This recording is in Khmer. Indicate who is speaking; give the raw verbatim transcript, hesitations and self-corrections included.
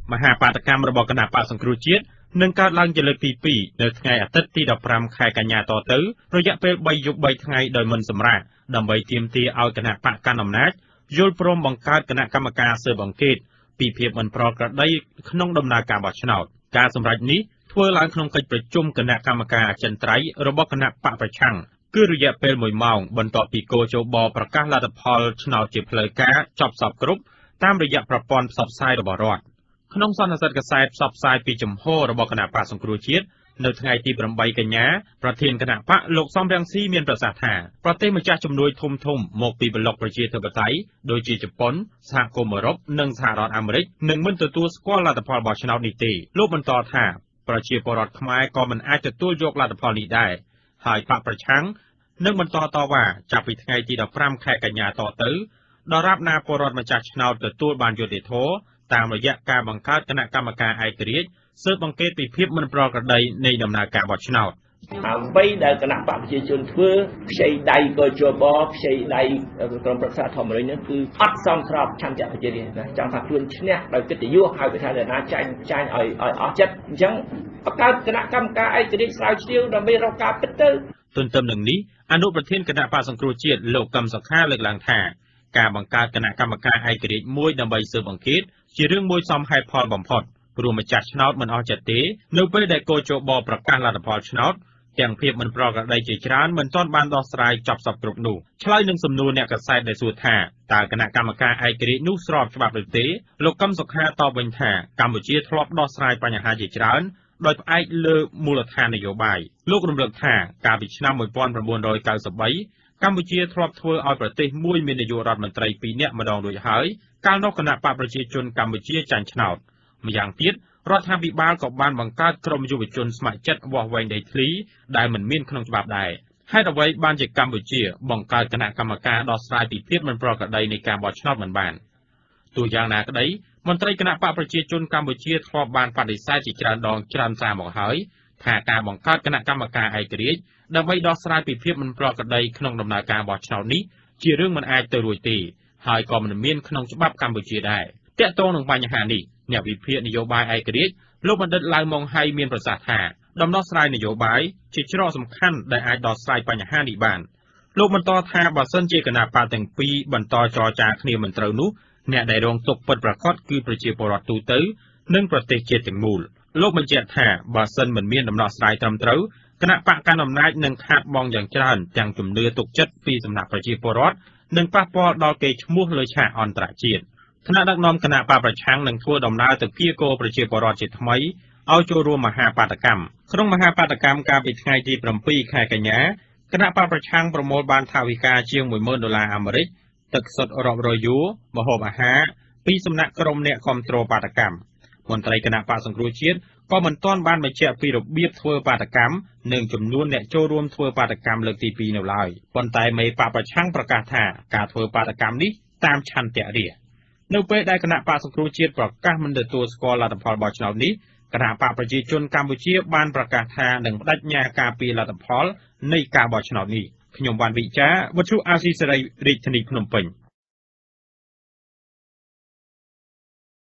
Speaker 1: មហាបាតកម្មរបស់គណៈបក្សសង្គ្រោះជាតិនឹងកើតឡើងជាលើកទីពីរនៅថ្ងៃអាទិត្យទីដប់ប្រាំខែកញ្ញាតទៅរយៈពេលបីយប់បីថ្ងៃដោយមិនសម្រាកដើម្បីទាមទារឲ្យគណៈបកកាន់អំណាចយល់ព្រមបង្កើតគណៈកម្មការស៊ើបអង្កេតពីភាពមិនប្រក្រតីក្នុងដំណើរការបោះឆ្នោតការសម្រេចនេះធ្វើឡើងក្នុងកិច្ចប្រជុំគណៈកម្មការអចិន្ត្រៃយ៍របស់គណៈបកប្រឆាំងគឺរយៈពេលមួយម៉ោងបន្ទាប់ពីគោជបប្រកាសលទ្ធផលឆ្នោតជាផ្លូវការចប់សពគ្រប់តាមរយៈប្រព័ន្ធផ្សព្វផ្សាយរបស់រដ្ឋក្នុងសន្និសីទកាសែតផ្សព្វផ្សាយពីជំហររបស់គណៈបក្សសង្គ្រោះជាតិនៅថ្ងៃទីប្រាំបីកញ្ញាប្រធានគណៈបកលោកសំរងស៊ីមានប្រសាសន៍ថាប្រទេសម្ចាស់ជំនួយធំធំមកពីប្លុកប្រជាធិបតេយ្យដូចជាជប៉ុនសហគមន៍អឺរ៉ុបនិងសហរដ្ឋអាមេរិកនឹងមិនទទួលស្គាល់លទ្ធផលបោះឆ្នោតនេះទេលោកបន្តថាប្រជាពលរដ្ឋខ្មែរក៏មិនអាចទទួលយកលទ្ធផលនេះដែរហើយបកប្រឆាំងនឹងបន្តតវ៉ាចាប់ពីថ្ងៃទីដប់ប្រាំខែកញ្ញាតទៅដរាបណាពលរដ្ឋម្ចាស់ឆ្នោតទទួលបានយុត្តិធម៌តាមរយៈការបង្កើតគណៈកម្មការឯករាជ្យស៊ើបអង្កេតពីភាពមិនប្រក្រតីនៃដំណើរការបោះឆ្នោត
Speaker 2: អ្វីដែលគណៈបកប្រជាជនធ្វើខ្ចីដៃក៏ជាបខ្ចីដៃក្រុមប្រឹក្សាធម្មរិញនេះគឺអត់សមស្របឆន្ទៈប្រជារាស្ត្រណាចង់ថាខ្លួនឈ្នះដោយកិត្តិយសហើយគេថាអ្នកណាចាញ់ចាញ់ឲ្យឲ្យអស់ចិត្តអញ្ចឹងបង្កើតគណៈកម្មការឯករាជ្យស្រាវជ្រាវដើម្បីរកការពិតទៅ
Speaker 1: ទន្ទឹមនឹងនេះអនុប្រធានគណៈបក្សសង្គ្រោះជាតិលោកកឹមសុខាលើកឡើងថាការបង្កើតគណៈកម្មការឯករាជ្យមួយដើម្បីស៊ើបអង្កេតជារឿងមួយសមហេតុផលបំផុតព្រោះម្ចាស់ឆ្នោតមិនអស់ចិត្តទេនៅពេលដែលគោជបប្រកាសលទ្ធផលឆ្នោតទាំងភាពមិនប្រក្រតីជាច្រើនមិនទាន់បានដោះស្រាយចប់សពគ្រប់នោះឆ្លើយនឹងសំណួរអ្នកកាសែតដែលសួរថាតើគណៈកម្មការឯករាជ្យនោះស្របច្បាប់ឬទេលោកកឹមសុខាតបវិញថាកម្ពុជាធ្លាប់ដោះស្រាយបញ្ហាជាច្រើនដោយផ្អែកលើមូលដ្ឋាននយោបាយលោករំលឹកថាកាលពីឆ្នាំmột nghìn chín trăm chín mươi baកម្ពុជាធ្លាប់ធ្វើឲ្យប្រទេសមួយមាននាយករដ្ឋមន្ត្រីពីរនាក់ម្ដងរួចហើយកាលនោះគណៈបកប្រជាជនកម្ពុជាចាញ់ឆ្នោតម្យ៉ាងទៀតរដ្ឋាភិបាលក៏បានបង្កើតក្រុមយុវជនស្ម័គ្រចិត្តវាស់វែងដីធ្លីដែលមិនមានក្នុងច្បាប់ដែរហេតុអ្វីបានជាកម្ពុជាបង្កើតគណៈកម្មការដោះស្រាយពីភាពមិនប្រក្រតីនៃការបោះឆ្នោតមិនបានទោះយ៉ាងណាក្តីមន្ត្រីគណៈបកប្រជាជនកម្ពុជាធ្លាប់បានបដិសេធជាច្រើនដងច្រើនសារមកហើយថាការបង្កើតគណៈកម្មការឯករាជ្យដើម្បីដោះស្រាយពីភាពមិនប្រក្រតីក្នុងដំណើរការបោះឆ្នោតនេះជារឿងមិនអាចទៅរួចទេហើយក៏មិនមានក្នុងច្បាប់កម្ពុជាដែរទាក់ទងនឹងបញ្ហានេះអ្នកវិភាគនយោបាយឯករាជ្យលោកបណ្ឌិតឡៅម៉ុងហៃមានប្រសាសន៍ថាដំណោះស្រាយនយោបាយជាច្រកសំខាន់ដែលអាចដោះស្រាយបញ្ហានេះបានលោកបន្តថាបើសិនជាគណៈបកទាំងពីរបន្តចរចាគ្នាមិនត្រូវនោះអ្នកដែលរងទុក្ខពិតប្រាកដគឺប្រជាពលរដ្ឋទូទៅនិងប្រទេសជាតិទាំងមូលលោកបញ្ជាក់ថាបើសិនមិនមានដំណោះស្រាយត្រឹមត្រូវគណៈបកកណ្ដាលអំណាចនឹងខាតបង់យ៉ាងច្រើនទាំងជំនឿទុកចិត្តពីសំណាក់ប្រជាពលរដ្ឋនិងប៉ះពាល់ដល់កេរ្តិ៍ឈ្មោះលើឆាកអន្តរជាតិថ្នាក់ដឹកនាំគណៈបកប្រឆាំងនឹងធ្វើដំណើរទៅគៀកោប្រជាពលរដ្ឋជាថ្មីឲ្យចូលរួមមហាបាតកម្មក្នុងមហាបាតកម្មកាលពីថ្ងៃទីប្រាំពីរខែកញ្ញាគណៈបកប្រឆាំងប្រមូលបានថវិកាជាងមួយម៉ឺនដុល្លារអាមេរិកទឹកសុទ្ធរាប់រយយួរម្ហូបអាហារពីសំណាក់ក្រុមអ្នកគាំទ្របាតកម្មមន្ត្រីគណៈបកសង្គ្រោះជាតិក៏មិនទាន់បានបញ្ជាក់ពីរបៀបធ្វើបាតកម្មនិងចំនួនអ្នកចូលរួមធ្វើបាតកម្មលើកទីពីរនៅឡើយប៉ុន្តែមេបកប្រឆាំងប្រកាសថាការធ្វើបាតកម្មនេះតាមឆន្ទៈរាស្ត្រនៅពេលដែលគណៈបកសង្គ្រោះជាតិប្រកាសមិនទទួលស្គាល់លទ្ធផលបោះឆ្នោតនេះគណៈបកប្រជាជនកម្ពុជាបានប្រកាសថានឹងបដិញ្ញាការពីលទ្ធផលនៃការបោះឆ្នោតនេះខ្ញុំបានវិចារវត្ថុអាស៊ីសេរីរាជធានីភ្នំពេញ